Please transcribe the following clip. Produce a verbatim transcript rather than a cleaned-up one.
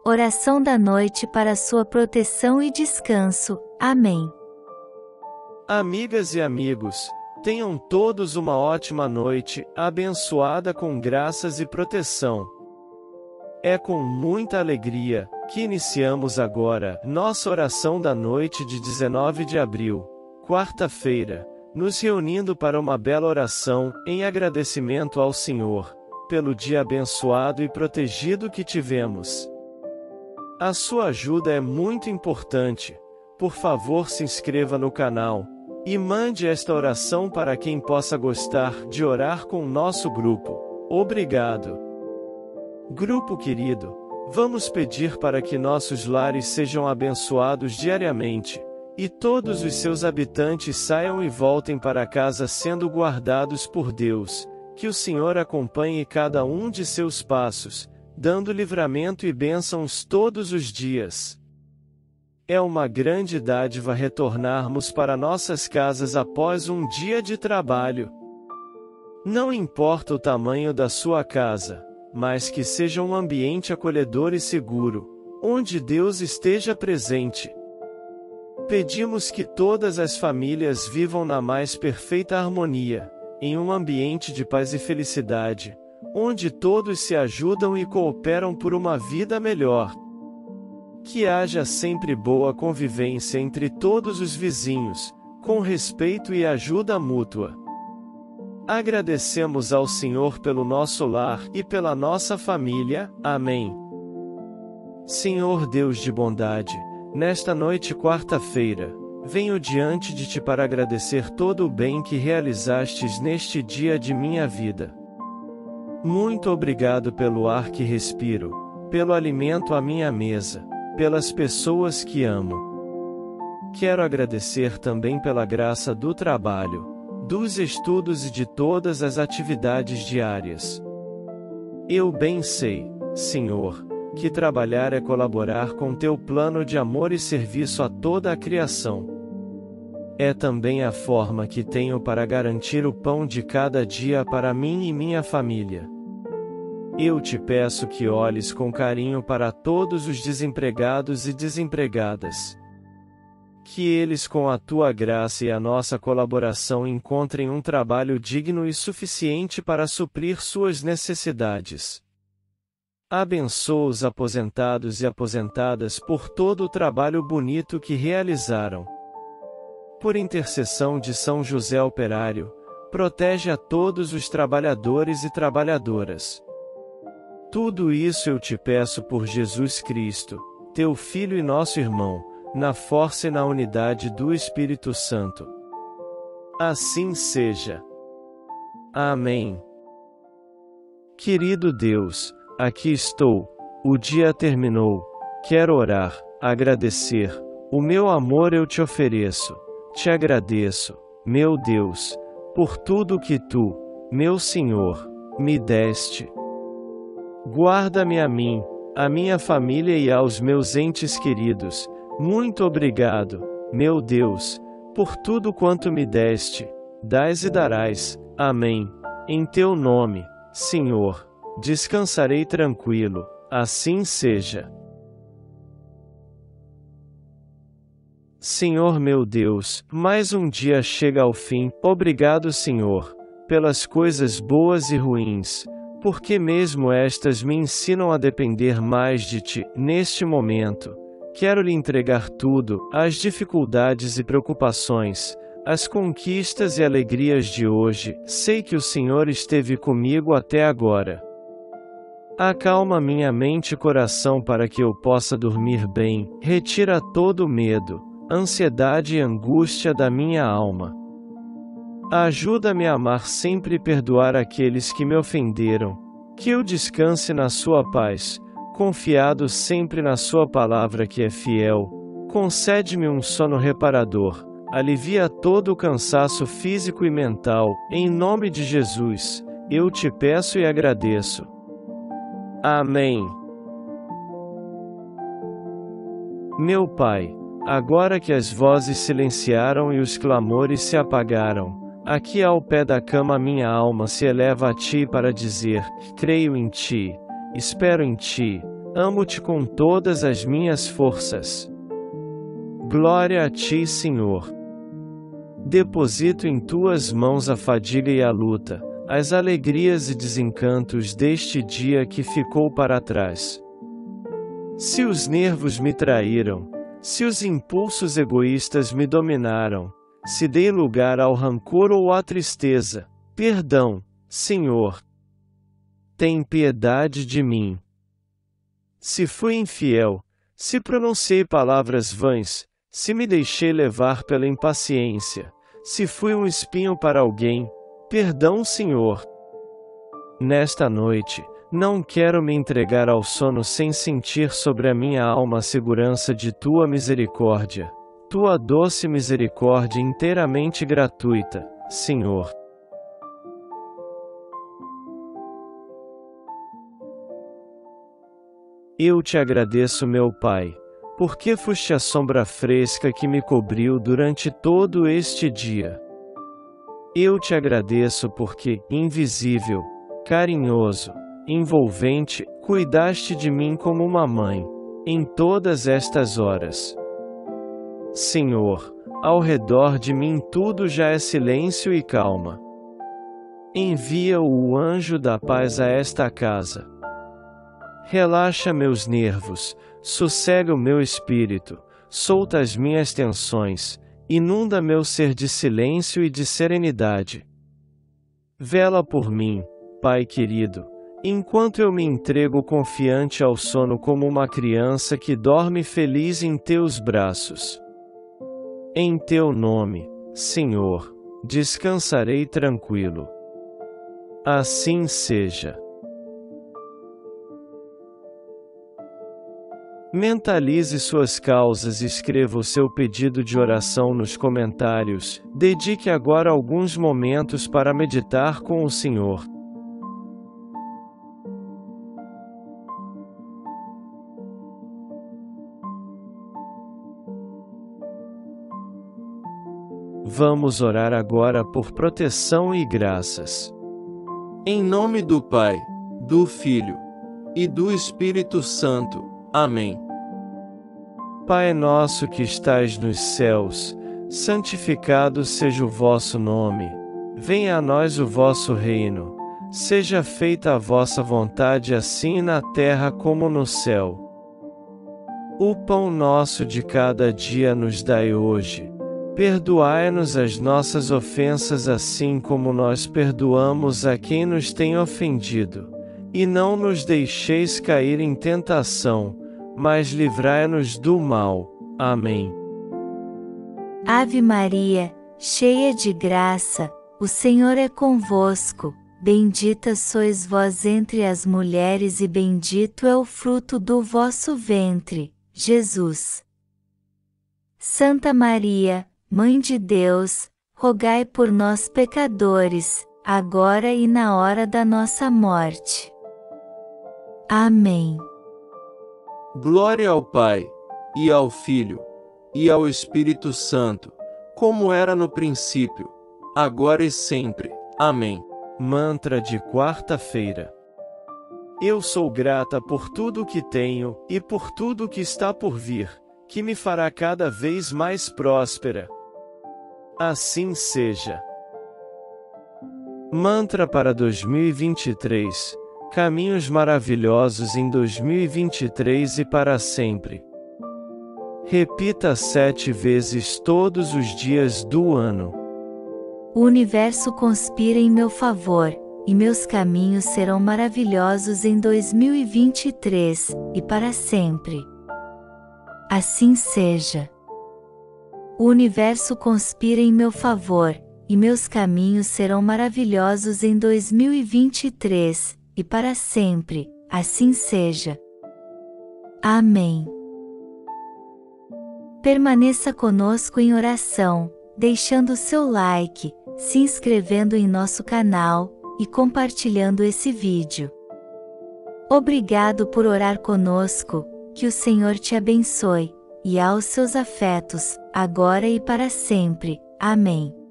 Oração da noite para sua proteção e descanso. Amém. Amigas e amigos, tenham todos uma ótima noite, abençoada com graças e proteção. É com muita alegria que iniciamos agora nossa oração da noite de dezenove de abril, quarta-feira, nos reunindo para uma bela oração em agradecimento ao Senhor, pelo dia abençoado e protegido que tivemos. A sua ajuda é muito importante. Por favor, se inscreva no canal e mande esta oração para quem possa gostar de orar com o nosso grupo. Obrigado. Grupo querido, vamos pedir para que nossos lares sejam abençoados diariamente, e todos os seus habitantes saiam e voltem para casa sendo guardados por Deus, que o Senhor acompanhe cada um de seus passos, dando livramento e bênçãos todos os dias. É uma grande dádiva retornarmos para nossas casas após um dia de trabalho. Não importa o tamanho da sua casa, mas que seja um ambiente acolhedor e seguro, onde Deus esteja presente. Pedimos que todas as famílias vivam na mais perfeita harmonia, em um ambiente de paz e felicidade, onde todos se ajudam e cooperam por uma vida melhor. Que haja sempre boa convivência entre todos os vizinhos, com respeito e ajuda mútua. Agradecemos ao Senhor pelo nosso lar e pela nossa família. Amém. Senhor Deus de bondade, nesta noite quarta-feira, venho diante de Ti para agradecer todo o bem que realizastes neste dia de minha vida. Muito obrigado pelo ar que respiro, pelo alimento à minha mesa, pelas pessoas que amo. Quero agradecer também pela graça do trabalho, dos estudos e de todas as atividades diárias. Eu bem sei, Senhor, que trabalhar é colaborar com Teu plano de amor e serviço a toda a criação. É também a forma que tenho para garantir o pão de cada dia para mim e minha família. Eu te peço que olhes com carinho para todos os desempregados e desempregadas. Que eles, com a Tua graça e a nossa colaboração, encontrem um trabalho digno e suficiente para suprir suas necessidades. Abençoa os aposentados e aposentadas por todo o trabalho bonito que realizaram. Por intercessão de São José Operário, protege a todos os trabalhadores e trabalhadoras. Tudo isso eu te peço por Jesus Cristo, Teu Filho e nosso irmão, na força e na unidade do Espírito Santo. Assim seja. Amém. Querido Deus, aqui estou, o dia terminou, quero orar, agradecer, o meu amor eu te ofereço, te agradeço, meu Deus, por tudo que Tu, meu Senhor, me deste. Guarda-me a mim, a minha família e aos meus entes queridos. Muito obrigado, meu Deus, por tudo quanto me deste, dás e darás. Amém. Em Teu nome, Senhor, descansarei tranquilo, assim seja. Senhor meu Deus, mais um dia chega ao fim. Obrigado, Senhor, pelas coisas boas e ruins, porque mesmo estas me ensinam a depender mais de Ti. Neste momento, quero lhe entregar tudo, as dificuldades e preocupações, as conquistas e alegrias de hoje. Sei que o Senhor esteve comigo até agora. Acalma minha mente e coração para que eu possa dormir bem. Retira todo o medo, ansiedade e angústia da minha alma. Ajuda-me a amar sempre e perdoar aqueles que me ofenderam. Que eu descanse na Sua paz, confiado sempre na Sua palavra que é fiel. Concede-me um sono reparador, alivia todo o cansaço físico e mental. Em nome de Jesus, eu te peço e agradeço. Amém. Meu Pai, agora que as vozes silenciaram e os clamores se apagaram, aqui ao pé da cama minha alma se eleva a Ti para dizer: creio em Ti, espero em Ti, amo-te com todas as minhas forças. Glória a ti, Senhor. Deposito em tuas mãos a fadiga e a luta, as alegrias e desencantos deste dia que ficou para trás. Se os nervos me traíram, se os impulsos egoístas me dominaram, se dei lugar ao rancor ou à tristeza, perdão, Senhor. Tem piedade de mim. Se fui infiel, se pronunciei palavras vãs, se me deixei levar pela impaciência, se fui um espinho para alguém, perdão, Senhor. Nesta noite, não quero me entregar ao sono sem sentir sobre a minha alma a segurança de tua misericórdia, tua doce misericórdia inteiramente gratuita, Senhor. Eu te agradeço, meu Pai, porque foste a sombra fresca que me cobriu durante todo este dia. Eu te agradeço porque, invisível, carinhoso, envolvente, cuidaste de mim como uma mãe, em todas estas horas. Senhor, ao redor de mim tudo já é silêncio e calma. Envia o anjo da paz a esta casa. Relaxa meus nervos, sossega o meu espírito, solta as minhas tensões, inunda meu ser de silêncio e de serenidade. Vela por mim, Pai querido, enquanto eu me entrego confiante ao sono como uma criança que dorme feliz em teus braços. Em teu nome, Senhor, descansarei tranquilo. Assim seja. Mentalize suas causas e escreva o seu pedido de oração nos comentários. Dedique agora alguns momentos para meditar com o Senhor. Vamos orar agora por proteção e graças. Em nome do Pai, do Filho e do Espírito Santo. Amém. Pai nosso que estais nos céus, santificado seja o vosso nome. Venha a nós o vosso reino. Seja feita a vossa vontade assim na terra como no céu. O pão nosso de cada dia nos dai hoje. Perdoai-nos as nossas ofensas assim como nós perdoamos a quem nos tem ofendido. E não nos deixeis cair em tentação, mas livrai-nos do mal. Amém. Ave Maria, cheia de graça, o Senhor é convosco. Bendita sois vós entre as mulheres e bendito é o fruto do vosso ventre, Jesus. Santa Maria, Mãe de Deus, rogai por nós pecadores, agora e na hora da nossa morte. Amém. Glória ao Pai, e ao Filho, e ao Espírito Santo, como era no princípio, agora e sempre. Amém. Mantra de quarta-feira. Eu sou grata por tudo que tenho, e por tudo que está por vir, que me fará cada vez mais próspera. Assim seja. Mantra para dois mil e vinte e três. Caminhos maravilhosos em dois mil e vinte e três e para sempre. Repita sete vezes todos os dias do ano. O universo conspira em meu favor, e meus caminhos serão maravilhosos em dois mil e vinte e três, e para sempre. Assim seja. O universo conspira em meu favor, e meus caminhos serão maravilhosos em dois mil e vinte e três, e para sempre. Assim seja. Amém. Permaneça conosco em oração, deixando seu like, se inscrevendo em nosso canal, e compartilhando esse vídeo. Obrigado por orar conosco, que o Senhor te abençoe, e aos seus afetos, agora e para sempre. Amém.